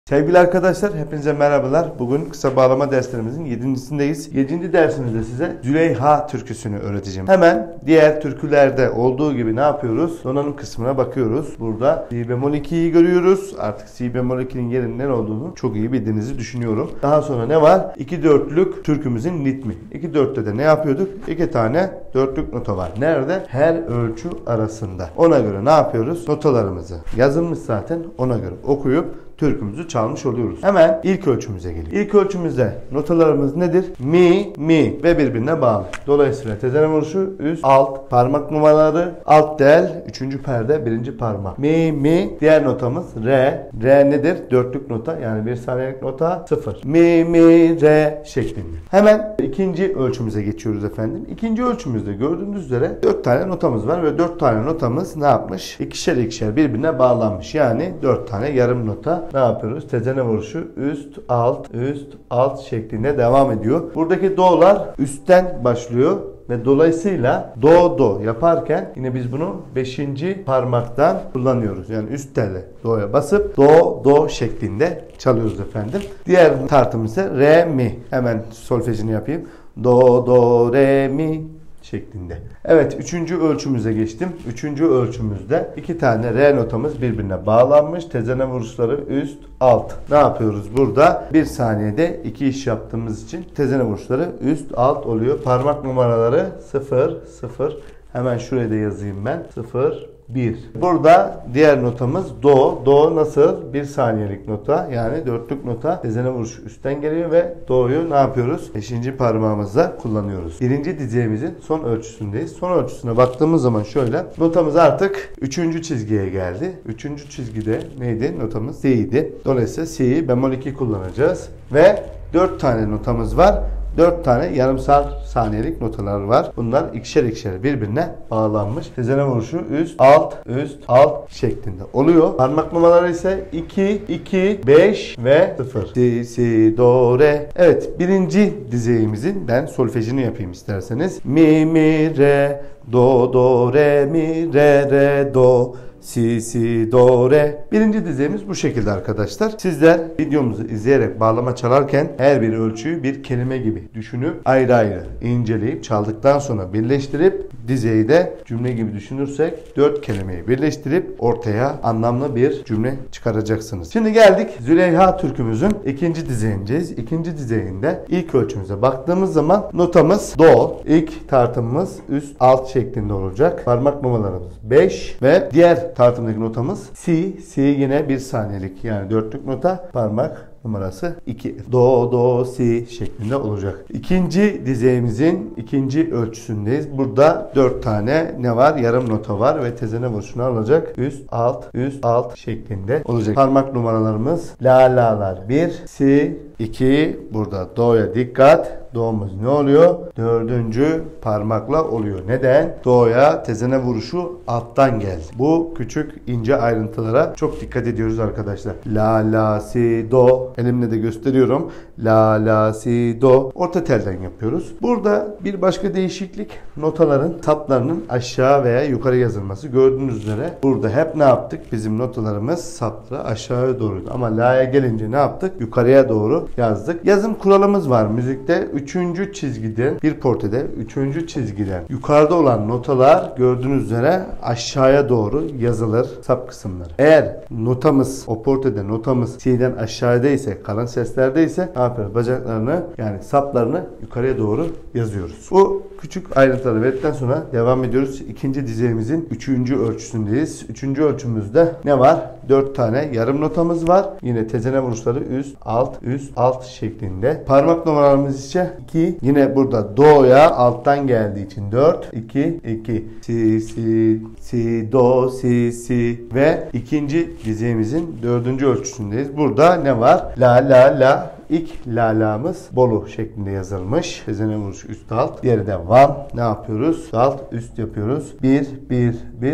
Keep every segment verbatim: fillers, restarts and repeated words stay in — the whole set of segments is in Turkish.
Sevgili arkadaşlar, hepinize merhabalar. Bugün kısa bağlama derslerimizin yedincindeyiz. yedinci dersimizde size Züleyha türküsünü öğreteceğim. Hemen diğer türkülerde olduğu gibi ne yapıyoruz? Donanım kısmına bakıyoruz. Burada si bemol ikiyi görüyoruz. Artık si bemol ikinin yerinin ne olduğunu çok iyi bildiğinizi düşünüyorum. Daha sonra ne var? iki dörtlük türkümüzün ritmi. iki dörtte de ne yapıyorduk? iki tane dörtlük nota var. Nerede? Her ölçü arasında. Ona göre ne yapıyoruz? Notalarımızı yazılmış zaten. Ona göre okuyup türkümüzü çalmış oluyoruz. Hemen ilk ölçümüze geliyor. İlk ölçümüzde notalarımız nedir? Mi, mi ve birbirine bağlı. Dolayısıyla tezene vuruşu üst, alt, parmak numaraları, alt tel, üçüncü perde, birinci parmak. Mi, mi. Diğer notamız re. Re nedir? Dörtlük nota, yani bir saniyelik nota sıfır. Mi, mi, re şeklinde. Hemen ikinci ölçümüze geçiyoruz efendim. İkinci ölçümüzde gördüğünüz üzere dört tane notamız var ve dört tane notamız ne yapmış? İkişer ikişer birbirine bağlanmış. Yani dört tane yarım nota. Ne yapıyoruz? Tezene vuruşu üst, alt, üst, alt şeklinde devam ediyor. Buradaki do'lar üstten başlıyor ve dolayısıyla do do yaparken yine biz bunu beşinci parmaktan kullanıyoruz. Yani üst telle do'ya basıp do do şeklinde çalıyoruz efendim. Diğer tartımız ise re mi. Hemen solfejini yapayım. Do do re mi şeklinde. Evet, üçüncü ölçümüze geçtim. Üçüncü ölçümüzde iki tane re notamız birbirine bağlanmış. Tezene vuruşları üst, alt. Ne yapıyoruz burada? Bir saniyede iki iş yaptığımız için tezene vuruşları üst, alt oluyor. Parmak numaraları sıfır, sıfır. Hemen şuraya da yazayım ben. sıfır, bir. Burada diğer notamız do. Do nasıl? Bir saniyelik nota, yani dörtlük nota. Tezene vuruşu üstten geliyor ve do'yu ne yapıyoruz? Beşinci parmağımızda kullanıyoruz. Birinci dizeyimizin son ölçüsündeyiz. Son ölçüsüne baktığımız zaman şöyle. Notamız artık üçüncü çizgiye geldi. Üçüncü çizgide neydi? Notamız si'ydi. Dolayısıyla si'yi bemol iki kullanacağız. Ve dört tane notamız var. dört tane yarımsal saniyelik notalar var. Bunlar ikişer ikişer birbirine bağlanmış. Tezene vuruşu üst, alt, üst, alt şeklinde oluyor. Parmak numaraları ise iki, iki, beş ve sıfır. Si, si, do, re. Evet, birinci dizeyimizin ben solfejini yapayım isterseniz. Mi, mi, re, do, do, re, mi, re, re, do. Si, si, do, re. Birinci dizemiz bu şekilde arkadaşlar. Sizler videomuzu izleyerek bağlama çalarken her bir ölçüyü bir kelime gibi düşünüp ayrı ayrı inceleyip çaldıktan sonra birleştirip dizeyi de cümle gibi düşünürsek dört kelimeyi birleştirip ortaya anlamlı bir cümle çıkaracaksınız. Şimdi geldik Züleyha türkümüzün ikinci dizeyindeyiz. İkinci dizeyinde ilk ölçümüze baktığımız zaman notamız do. İlk tartımımız üst alt şeklinde olacak. Parmak numaralarımız beş ve diğer tartımdaki notamız si. Si yine bir saniyelik, yani dörtlük nota, parmak numarası iki. Do, do, si şeklinde olacak. İkinci dizeyimizin ikinci ölçüsündeyiz. Burada dört tane ne var? Yarım nota var ve tezene vuruşunu alacak. Üst, alt, üst, alt şeklinde olacak. Parmak numaralarımız la, la'lar bir, si iki. Burada do'ya dikkat. Do'muz ne oluyor? Dördüncü parmakla oluyor. Neden? Do'ya tezene vuruşu alttan geldi. Bu küçük ince ayrıntılara çok dikkat ediyoruz arkadaşlar. La, la, si, do. Elimle de gösteriyorum. La, la, si, do. Orta telden yapıyoruz. Burada bir başka değişiklik, notaların saplarının aşağı veya yukarı yazılması. Gördüğünüz üzere burada hep ne yaptık? Bizim notalarımız sapları aşağıya doğruydu. Ama la'ya gelince ne yaptık? Yukarıya doğru yazdık. Yazım kuralımız var müzikte. Üçüncü çizgiden, bir portede üçüncü çizgiden yukarıda olan notalar gördüğünüz üzere aşağıya doğru yazılır sap kısımları. Eğer notamız, o portede notamız si'den aşağıda ise, kalın seslerde ise ne yapıyoruz? Bacaklarını, yani saplarını yukarıya doğru yazıyoruz. Bu küçük ayrıntıları verdikten sonra devam ediyoruz. İkinci dizeyimizin üçüncü ölçüsündeyiz. Üçüncü ölçümüzde ne var? Dört tane yarım notamız var. Yine tezene vuruşları üst, alt, üst, alt şeklinde. Parmak numaralarımız ise iki. Yine burada do'ya alttan geldiği için dört, iki, iki. Si, si, si, do, si, si ve ikinci dizeyimizin dördüncü ölçüsündeyiz. Burada ne var? La, la, la. İlk lala'mız Bolu şeklinde yazılmış. Tezene vuruşu üst alt. Diğeri de Van. Ne yapıyoruz? Alt üst yapıyoruz. bir, bir, bir.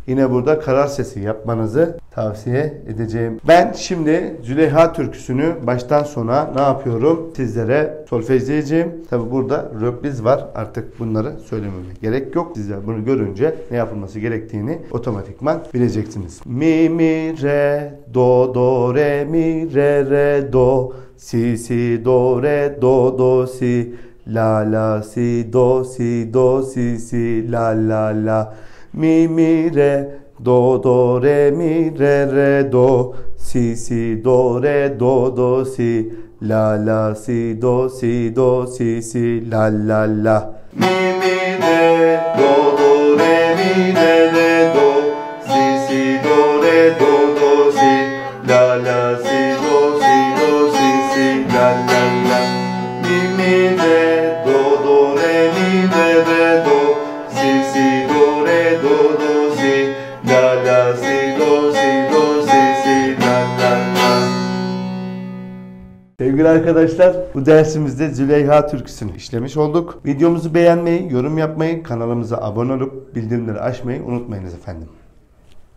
yine burada karar sesi yapmanızı tavsiye edeceğim. Ben şimdi Züleyha türküsünü baştan sona ne yapıyorum? Sizlere solfejleyeceğim. Tabi burada röpliz var. Artık bunları söylememe gerek yok. Sizler bunu görünce ne yapılması gerektiğini otomatikman bileceksiniz. Mi mi re do do re mi re re do si si do re do do si la la si do si do si si la la la mi mi re do do re mi re re do si si do re do do si la la si do si do si si la la la mi mi re do do re mi re re do si si do re do do si la la si do si do si si la la la mi mi re do do re mi re re do si si do re do do si la la si do si do si si la la la. Sevgili arkadaşlar, bu dersimizde Züleyha türküsünü işlemiş olduk. Videomuzu beğenmeyi, yorum yapmayı, kanalımıza abone olup bildirimleri açmayı unutmayınız efendim.